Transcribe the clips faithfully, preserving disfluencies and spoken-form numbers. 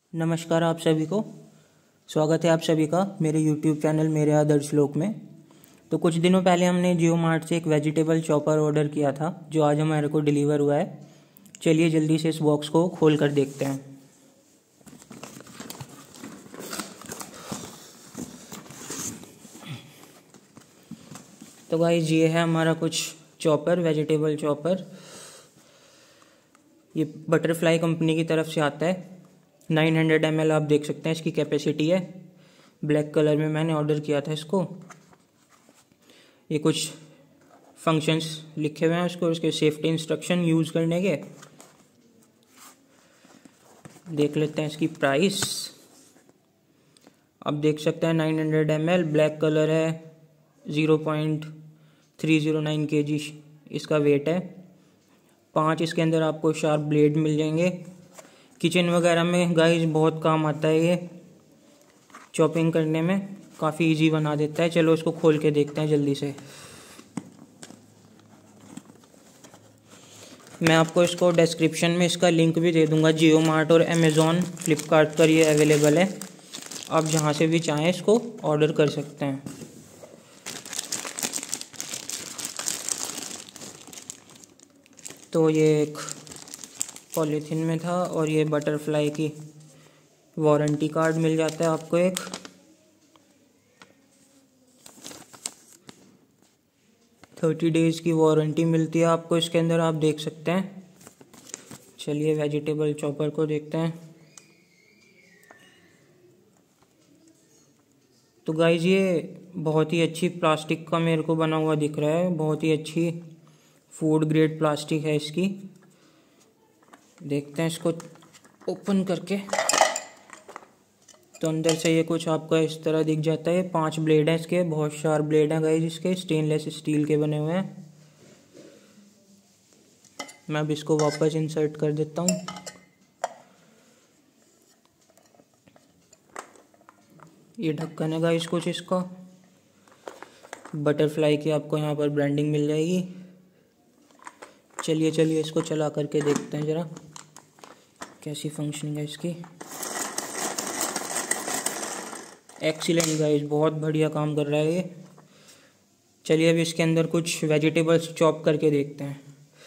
नमस्कार आप सभी को। स्वागत है आप सभी का मेरे यूट्यूब चैनल मेरे आदर्श लोक में। तो कुछ दिनों पहले हमने जियो मार्ट से एक वेजिटेबल चॉपर ऑर्डर किया था जो आज हमारे को डिलीवर हुआ है। चलिए जल्दी से इस बॉक्स को खोल कर देखते हैं। तो गाइस ये है हमारा कुछ चॉपर, वेजिटेबल चॉपर। ये बटरफ्लाई कंपनी की तरफ से आता है। नौ सौ एम एल आप देख सकते हैं इसकी कैपेसिटी है। ब्लैक कलर में मैंने ऑर्डर किया था इसको। ये कुछ फंक्शंस लिखे हुए हैं उसको, उसके सेफ्टी इंस्ट्रक्शन यूज़ करने के। देख लेते हैं इसकी प्राइस। आप देख सकते हैं नौ सौ एम एल, ब्लैक कलर है, zero point three zero nine KG इसका वेट है। पांच इसके अंदर आपको शार्प ब्लेड मिल जाएंगे। किचन वगैरह में गाइस बहुत काम आता है, ये चॉपिंग करने में काफ़ी इजी बना देता है। चलो इसको खोल के देखते हैं जल्दी से। मैं आपको इसको डिस्क्रिप्शन में इसका लिंक भी दे दूंगा। जियो मार्ट और अमेज़ॉन, फ्लिपकार्ट पर ये अवेलेबल है। आप जहाँ से भी चाहें इसको ऑर्डर कर सकते हैं। तो ये एक पॉलीथीन में था और ये बटरफ्लाई की वारंटी कार्ड मिल जाता है आपको एक। थर्टी डेज़ की वारंटी मिलती है आपको इसके अंदर, आप देख सकते हैं। चलिए वेजिटेबल चॉपर को देखते हैं। तो गाइज ये बहुत ही अच्छी प्लास्टिक का मेरे को बना हुआ दिख रहा है। बहुत ही अच्छी फूड ग्रेड प्लास्टिक है इसकी। देखते हैं इसको ओपन करके। तो अंदर से ये कुछ आपका इस तरह दिख जाता है। पांच ब्लेड हैं इसके, बहुत शार्प ब्लेड हैं गाइस इसके, स्टेनलेस स्टील के बने हुए हैं। मैं अब इसको वापस इंसर्ट कर देता हूँ। ये ढक्कन है गाइस कुछ इसका। बटरफ्लाई की आपको यहाँ पर ब्रांडिंग मिल जाएगी। चलिए चलिए इसको चला करके देखते हैं ज़रा कैसी फंक्शनिंग है इसकी। एक्सीलेंट गाइस, बहुत बढ़िया काम कर रहा है ये। चलिए अब इसके अंदर कुछ वेजिटेबल्स चॉप करके देखते हैं।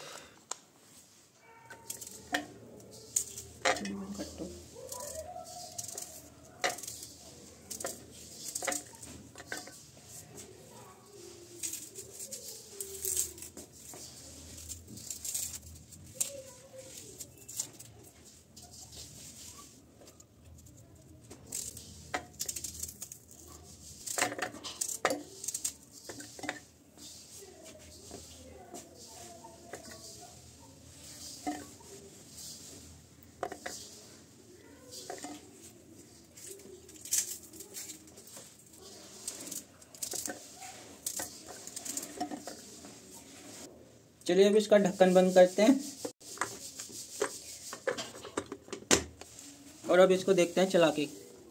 चलिए अब इसका ढक्कन बंद करते हैं और अब इसको देखते हैं चला के।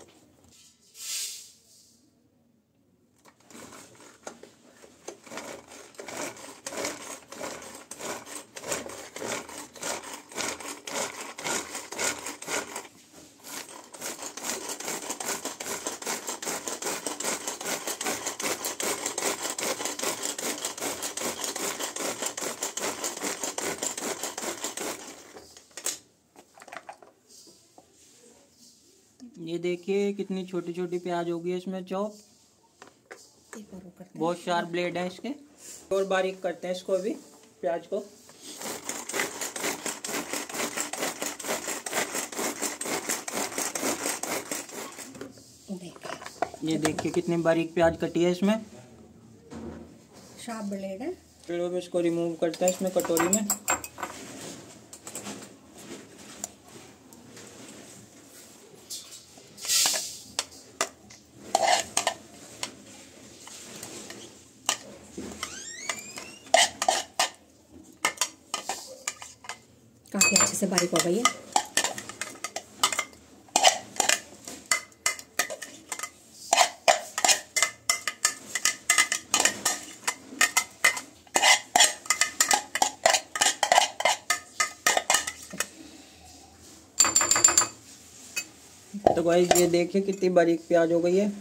ये देखिए कितनी छोटी छोटी प्याज होगी इसमें चॉप। बहुत शार्प ब्लेड है इसके। और बारीक करते हैं इसको अभी प्याज को। ये देखिए कितनी बारीक प्याज कटी है इसमें। शार्प ब्लेड है। फिर अब इसको रिमूव करते हैं इसमें कटोरी में। काफी अच्छे से बारीक हो गई है। तो गाइस ये देखिए कितनी बारीक प्याज हो गई है।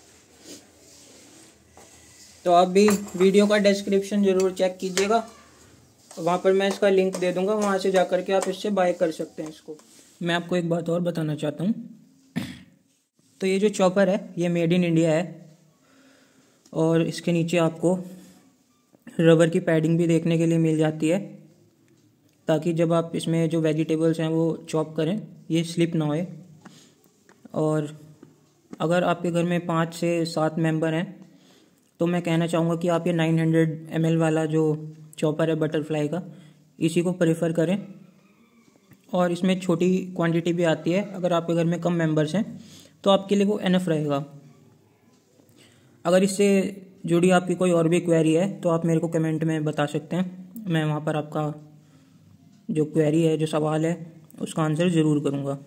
तो आप भी वीडियो का डिस्क्रिप्शन ज़रूर चेक कीजिएगा, वहाँ पर मैं इसका लिंक दे दूँगा, वहाँ से जा कर के आप इससे बाय कर सकते हैं इसको। मैं आपको एक बात और बताना चाहता हूँ, तो ये जो चॉपर है ये मेड इन इंडिया है और इसके नीचे आपको रबर की पैडिंग भी देखने के लिए मिल जाती है, ताकि जब आप इसमें जो वेजिटेबल्स हैं वो चॉप करें ये स्लिप ना होए। और अगर आपके घर में पाँच से सात मेंबर हैं तो मैं कहना चाहूँगा कि आप ये नाइन हंड्रेड एम एल वाला जो चॉपर है बटरफ्लाई का, इसी को प्रेफर करें। और इसमें छोटी क्वांटिटी भी आती है, अगर आपके घर में कम मेंबर्स हैं तो आपके लिए वो एनफ रहेगा। अगर इससे जुड़ी आपकी कोई और भी क्वेरी है तो आप मेरे को कमेंट में बता सकते हैं, मैं वहाँ पर आपका जो क्वेरी है, जो सवाल है, उसका आंसर ज़रूर करूँगा।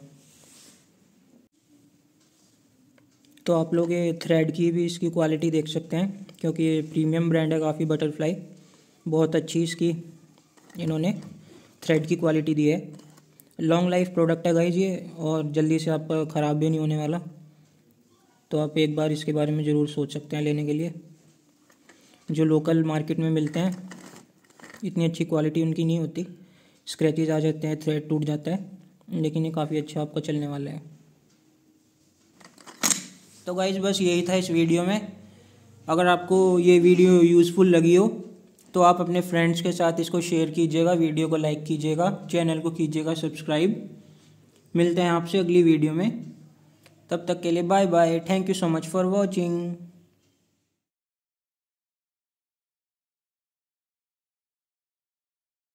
तो आप लोग ये थ्रेड की भी इसकी क्वालिटी देख सकते हैं, क्योंकि ये प्रीमियम ब्रांड है काफ़ी बटरफ्लाई, बहुत अच्छी इसकी इन्होंने थ्रेड की क्वालिटी दी है। लॉन्ग लाइफ प्रोडक्ट है गाइस ये, और जल्दी से आपका ख़राब भी नहीं होने वाला। तो आप एक बार इसके बारे में ज़रूर सोच सकते हैं लेने के लिए। जो लोकल मार्केट में मिलते हैं इतनी अच्छी क्वालिटी उनकी नहीं होती, स्क्रैचेज आ जाते हैं, थ्रेड टूट जाता है, लेकिन ये काफ़ी अच्छा आपका चलने वाला है। तो गाइस बस यही था इस वीडियो में। अगर आपको ये वीडियो यूज़फुल लगी हो तो आप अपने फ्रेंड्स के साथ इसको शेयर कीजिएगा, वीडियो को लाइक कीजिएगा, चैनल को कीजिएगा सब्सक्राइब। मिलते हैं आपसे अगली वीडियो में, तब तक के लिए bye bye. Thank you so much for watching.